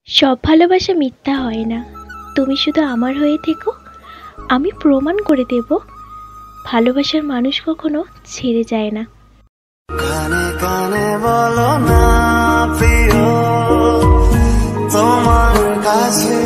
সব ভালোবাসা মিথ্যা হয় না। তুমি শুধু আমার হয়ে থেকো, আমি প্রমাণ করে দেব ভালোবাসার মানুষ কখনো ছেড়ে যায় না। কানে কানে বলো না প্রিয়, তোমার কাছে